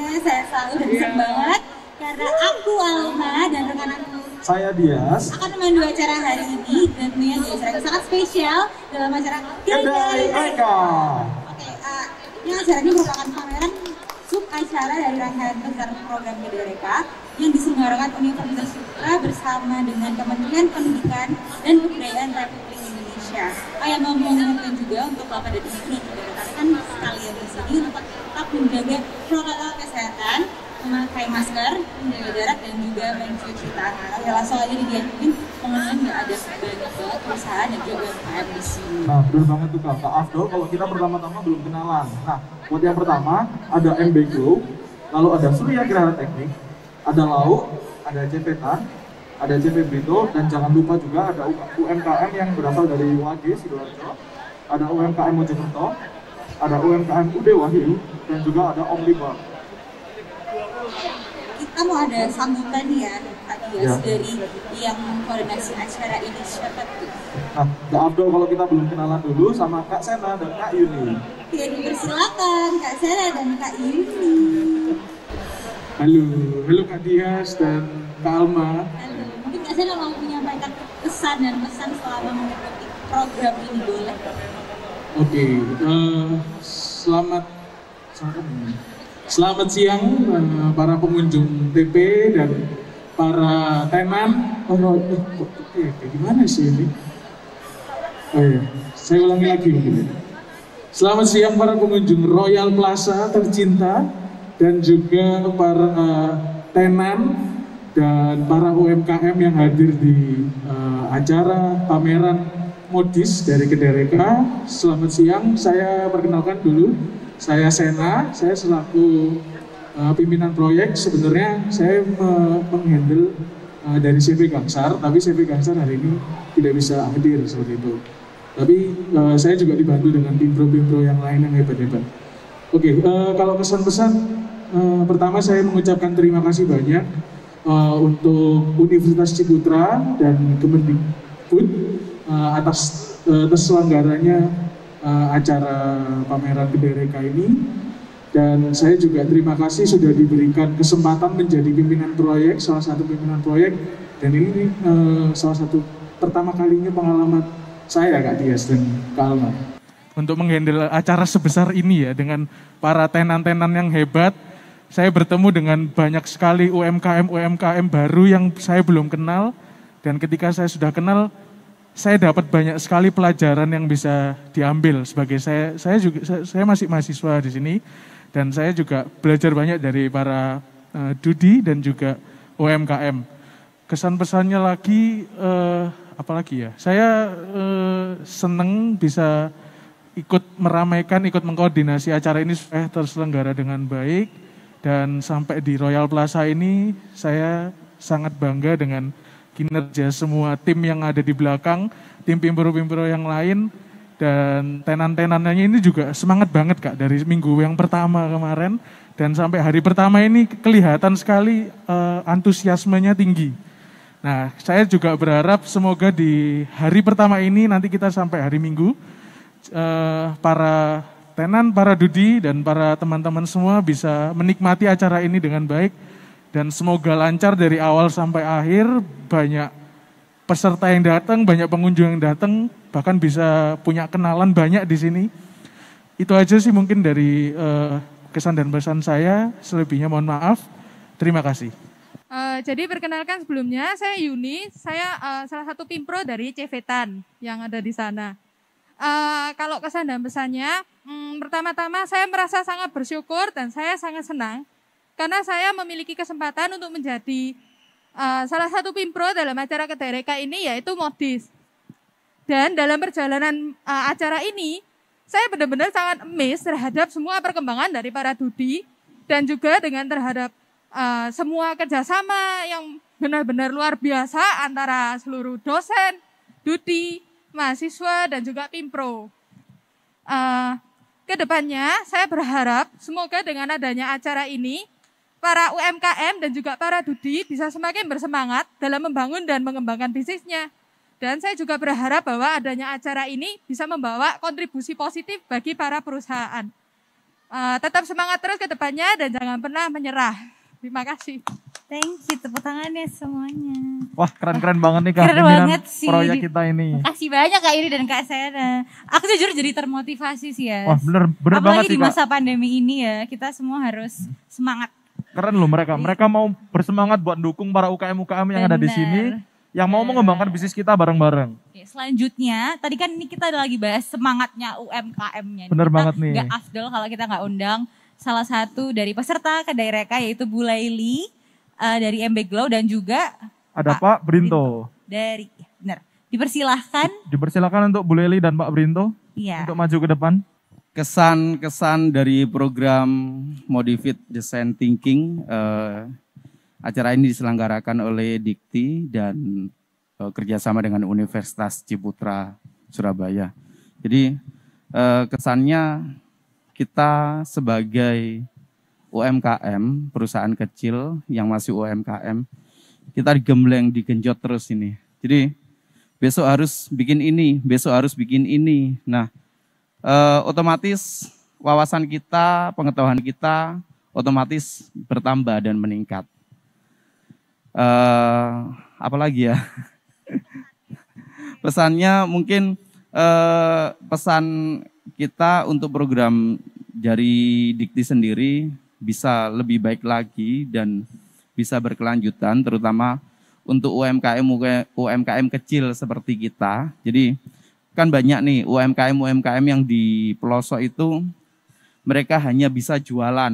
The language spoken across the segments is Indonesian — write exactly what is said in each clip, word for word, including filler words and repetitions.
saya selalu dan senang banget karena aku Alma dan rekan aku saya Dias akan memandu acara hari ini dan tentunya di acara yang sangat spesial dalam acara Kedai Reka. Oke, uh, ini acara ini merupakan pameran sub acara dari rangkaian besar program Kedai Reka yang diselenggarakan Universitas Sutra bersama dengan Kementerian Pendidikan dan Kebudayaan Republik Indonesia. Oh ya, mau mengingatkan juga untuk Bapak dan Ibu dan juga rekan-rekan sekalian di sini untuk tetap menjaga protokol kesehatan, memakai masker, menjaga jarak dan juga mencuci tangan. Oke, langsung aja didiamin, pengenalan nggak ada banyak banget perusahaan dan juga U M K M di sini. Nah, benar banget tuh Kak. Kak Afdol, kalau kita pertama-tama belum kenalan. Nah, buat yang pertama ada M B Glow, lalu ada Surya Gerhana Teknik, ada Lauk, ada Cepetan, ada C V Brito, dan jangan lupa juga ada U M K M yang berasal dari U A G Sidoarjo, ada U M K M Mojokerto, ada U M K M U D Wahyu, dan juga ada Omnibar. Kita mau ada sambutan ya, Kak Dias, Ya. dari yang koordinasi acara ini, siapa tuh? Nah, Kak Abdul kalau kita belum kenalan dulu sama Kak Sena dan Kak Yuni. Ya, dipersilakan Kak Sena dan Kak Yuni. Halo, halo Kak Dias dan Kak Alma. Halo, mungkin Kak Sena mau menyampaikan pesan dan pesan selama mengikuti program ini, boleh? Oke, eh, selamat selamat siang eh, para pengunjung T P dan para tenan. Oh, no, eh, kok T P? Gimana sih ini? Oh iya, saya ulangi lagi mungkin. ya. Selamat siang para pengunjung Royal Plaza tercinta dan juga para uh, tenan dan para U M K M yang hadir di uh, acara pameran modis dari Kedai Reka. Selamat siang, saya perkenalkan dulu, saya Sena, saya selaku uh, pimpinan proyek. Sebenarnya saya me menghandle uh, dari C V Gangsar, tapi C V Gangsar hari ini tidak bisa hadir seperti itu. Tapi uh, saya juga dibantu dengan pimpro-pimpro yang lain yang hebat-hebat. Oke, uh, kalau pesan-pesan, uh, pertama saya mengucapkan terima kasih banyak uh, untuk Universitas Ciputra dan Kemendikbud uh, atas uh, terselenggaranya uh, acara pameran Kedai Reka ini. Dan saya juga terima kasih sudah diberikan kesempatan menjadi pimpinan proyek, salah satu pimpinan proyek. Dan ini uh, salah satu pertama kalinya pengalaman saya Kak Dias dan Kak Alma. Untuk menghandle acara sebesar ini ya, dengan para tenan-tenan yang hebat, saya bertemu dengan banyak sekali U M K M-U M K M baru yang saya belum kenal, dan ketika saya sudah kenal, saya dapat banyak sekali pelajaran yang bisa diambil sebagai saya. Saya juga saya, saya masih mahasiswa di sini, dan saya juga belajar banyak dari para uh, Dudi dan juga U M K M. Kesan pesannya lagi, uh, apalagi ya, saya uh, seneng bisa ikut meramaikan, ikut mengkoordinasi acara ini supaya terselenggara dengan baik. Dan sampai di Royal Plaza ini saya sangat bangga dengan kinerja semua tim yang ada di belakang, tim pimpro-pimpro yang lain, dan tenan-tenannya ini juga semangat banget Kak, dari minggu yang pertama kemarin dan sampai hari pertama ini kelihatan sekali uh, antusiasmenya tinggi. Nah, saya juga berharap semoga di hari pertama ini nanti kita sampai hari Minggu, Uh, para tenan, para Dudi, dan para teman-teman semua bisa menikmati acara ini dengan baik. Dan semoga lancar dari awal sampai akhir, banyak peserta yang datang, banyak pengunjung yang datang, bahkan bisa punya kenalan banyak di sini. Itu aja sih mungkin dari uh, kesan dan pesan saya, selebihnya mohon maaf. Terima kasih. Uh, jadi perkenalkan sebelumnya, saya Yuni, saya uh, salah satu pimpro dari Cevetan yang ada di sana. Uh, kalau kesan dan pesannya, hmm, pertama-tama saya merasa sangat bersyukur dan saya sangat senang karena saya memiliki kesempatan untuk menjadi uh, salah satu pimpro dalam acara Kedai Reka ini, yaitu modis. Dan dalam perjalanan uh, acara ini, saya benar-benar sangat amazed terhadap semua perkembangan dari para Dudi dan juga dengan terhadap uh, semua kerjasama yang benar-benar luar biasa antara seluruh dosen, Dudi, mahasiswa, dan juga pimpro. Uh, Kedepannya saya berharap semoga dengan adanya acara ini, para U M K M dan juga para Dudi bisa semakin bersemangat dalam membangun dan mengembangkan bisnisnya. Dan saya juga berharap bahwa adanya acara ini bisa membawa kontribusi positif bagi para perusahaan. Uh, tetap semangat terus ke depannya dan jangan pernah menyerah. Terima kasih. Thank you, tepuk tangannya semuanya. Wah, keren-keren banget nih Kak. Keren pimpinan banget sih. Proyek kita ini. Makasih banyak Kak Iri dan Kak Sera. Aku jujur jadi termotivasi sih ya. Wah, bener, bener Apalagi banget sih di Kak. masa pandemi ini ya, kita semua harus semangat. Keren loh mereka. Mereka mau bersemangat buat dukung para U K M-U K M yang ada di Bener. sini. Yang mau mengembangkan bisnis kita bareng-bareng. Oke, selanjutnya, tadi kan ini kita lagi bahas semangatnya U M K M-nya. Bener Kita banget nih. Gak afdol kalau kita nggak undang salah satu dari peserta Kedai Reka yaitu Bu Laili uh, dari M B Glow dan juga Ada Pak, Pak Brinto. dari, benar. Dipersilahkan. Dipersilakan untuk Bu Leli dan Pak Brinto Iya. untuk maju ke depan. Kesan-kesan dari program Modifit Design Thinking, eh, acara ini diselenggarakan oleh Dikti dan eh, kerjasama dengan Universitas Ciputra Surabaya. Jadi eh, kesannya kita sebagai U M K M, perusahaan kecil yang masih U M K M, kita digembleng, digenjot terus ini. Jadi besok harus bikin ini, besok harus bikin ini. Nah, eh, otomatis wawasan kita, pengetahuan kita otomatis bertambah dan meningkat. Eh, apalagi ya? Pesannya mungkin eh, pesan kita untuk program dari Dikti sendiri bisa lebih baik lagi dan bisa berkelanjutan, terutama untuk U M K M U M K M kecil seperti kita. Jadi kan banyak nih U M K M U M K M yang di pelosok itu mereka hanya bisa jualan.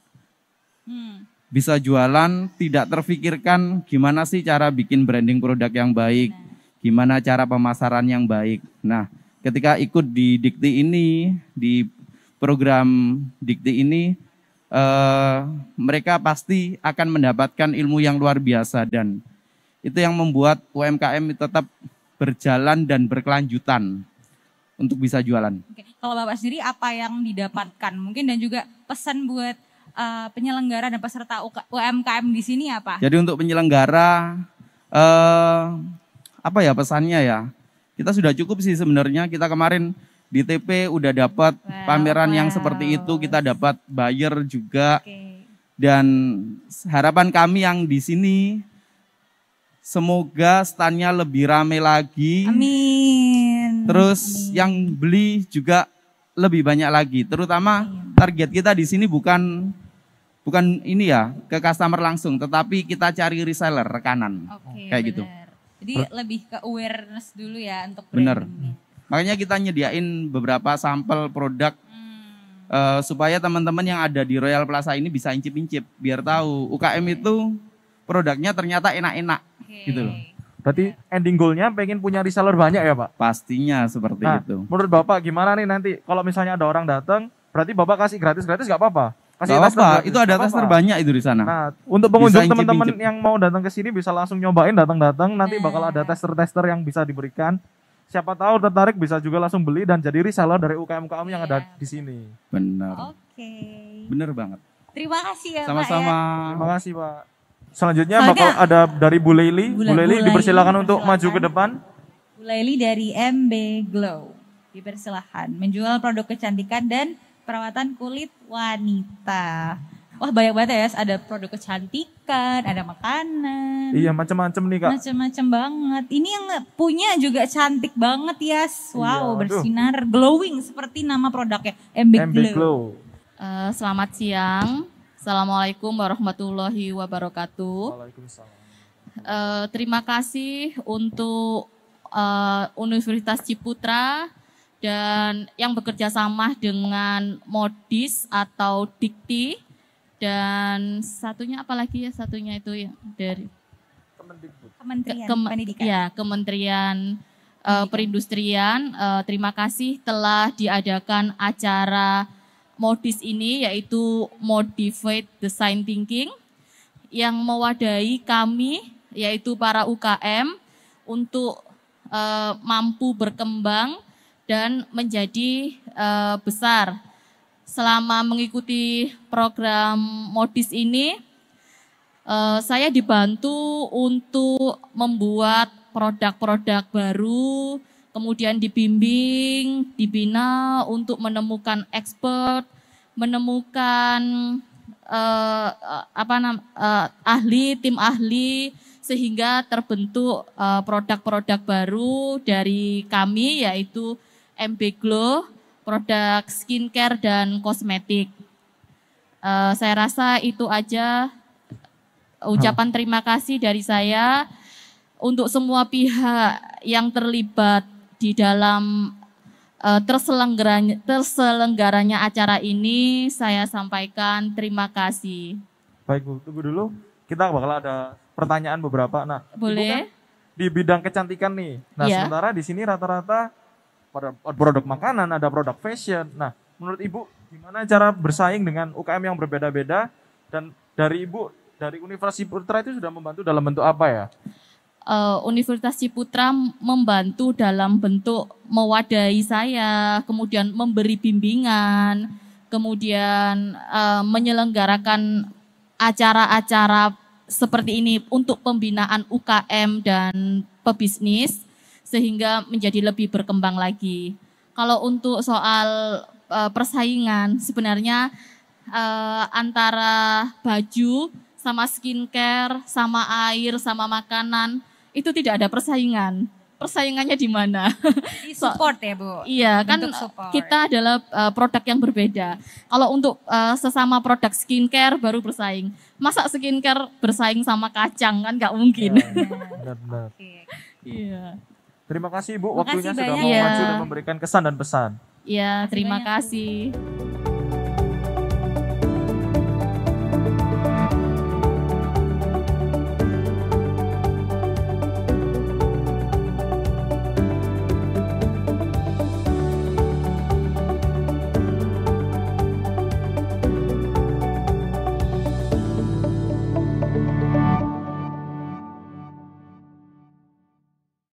Hmm. Bisa jualan, tidak terfikirkan gimana sih cara bikin branding produk yang baik, gimana cara pemasaran yang baik. Nah, ketika ikut di Dikti ini, di program Dikti ini, eh, mereka pasti akan mendapatkan ilmu yang luar biasa dan itu yang membuat U M K M tetap berjalan dan berkelanjutan untuk bisa jualan. Oke. Kalau Bapak sendiri apa yang didapatkan mungkin dan juga pesan buat Uh, penyelenggara dan peserta U M K M di sini apa? Jadi untuk penyelenggara, eh, apa ya pesannya ya? Kita sudah cukup sih sebenarnya. Kita kemarin di T P udah dapat Wow, pameran wow. yang seperti itu. Kita dapat buyer juga. Oke. Dan harapan kami yang di sini, semoga standnya lebih rame lagi. Amin. Terus Amin. yang beli juga lebih banyak lagi. Terutama target kita di sini bukan bukan ini ya ke customer langsung, tetapi kita cari reseller rekanan. Oke, kayak gitu. benar. Jadi lebih ke awareness dulu ya untuk Bener. brandingnya. Makanya kita nyediain beberapa sampel produk Hmm. eh, supaya teman-teman yang ada di Royal Plaza ini bisa incip-incip biar tahu U K M itu produknya ternyata enak-enak. Oke. Gitu loh. Berarti ending goal-nya pengen punya reseller banyak ya Pak? Pastinya seperti Nah, itu. menurut Bapak gimana nih nanti kalau misalnya ada orang datang, berarti Bapak kasih gratis-gratis nggak apa-apa? Kasih Gak tester apa, gratis, itu ada nggak tester apa-apa. banyak itu di sana. Nah, untuk pengunjung Bisa teman-teman incip-incip. yang mau datang ke sini bisa langsung nyobain datang-datang, nanti bakal Nah. ada tester-tester yang bisa diberikan. Siapa tahu tertarik bisa juga langsung beli dan jadi reseller dari U K M U K M yang ada Iya. di sini. Benar. Oke. Bener banget. Terima kasih ya Pak Sama-sama. ya. Terima kasih Pak. Selanjutnya Soalnya- bakal ada dari Bu Leili. Bu Bu Le- Leili Bu dipersilakan Leili, untuk maju ke silakan. depan. Bu Laili dari M B Glow. Dipersilahkan menjual produk kecantikan dan perawatan kulit wanita. Wah banyak banget ya, ada produk kecantikan, ada makanan. Iya macam-macam nih Kak. Macem-macem banget. Ini yang punya juga cantik banget ya. Wow, Iya, aduh. bersinar, glowing seperti nama produknya M B M B Glow. Glow. Eh, selamat siang. Assalamualaikum warahmatullahi wabarakatuh. Waalaikumsalam. Eh, terima kasih untuk eh, Universitas Ciputra dan yang bekerja sama dengan Modis atau Dikti dan satunya apa lagi ya satunya itu yang dari Kementerian Kem- Pendidikan. ya, Kementerian eh, Perindustrian. Eh, terima kasih telah diadakan acara Modis ini yaitu Modified Design Thinking yang mewadahi kami yaitu para U K M untuk eh, mampu berkembang dan menjadi eh, besar. Selama mengikuti program Modis ini, eh, saya dibantu untuk membuat produk-produk baru, kemudian dibimbing, dibina untuk menemukan expert, menemukan uh, apa nam, uh, ahli, tim ahli, sehingga terbentuk uh, produk-produk baru dari kami, yaitu M B Glow, produk skincare dan kosmetik. Uh, saya rasa itu aja ucapan terima kasih dari saya untuk semua pihak yang terlibat di dalam uh, terselenggaranya, terselenggaranya acara ini. Saya sampaikan terima kasih. Baik Bu, tunggu dulu. Kita bakal ada pertanyaan beberapa. Nah, boleh. Ibu kan di bidang kecantikan nih. Nah, ya. Sementara di sini rata-rata ada produk makanan, ada produk fashion. Nah, menurut Ibu gimana cara bersaing dengan U K M yang berbeda-beda, dan dari Ibu dari Universitas Ciputra itu sudah membantu dalam bentuk apa ya? Uh, Universitas Ciputra membantu dalam bentuk mewadahi saya, kemudian memberi bimbingan, kemudian uh, menyelenggarakan acara-acara seperti ini untuk pembinaan U K M dan pebisnis sehingga menjadi lebih berkembang lagi. Kalau untuk soal uh, persaingan, sebenarnya uh, antara baju sama skincare, sama air, sama makanan itu tidak ada persaingan. Persaingannya di mana? Di support ya Bu? Iya, kan kita adalah uh, produk yang berbeda. Kalau untuk uh, sesama produk skincare baru bersaing. Masa skincare bersaing sama kacang, kan nggak mungkin. Ya, benar-benar. Iya. Terima kasih Ibu, Terima waktunya kasih sudah banyak. mau maju Ya. dan memberikan kesan dan pesan. Iya, terima banyak, Bu. kasih.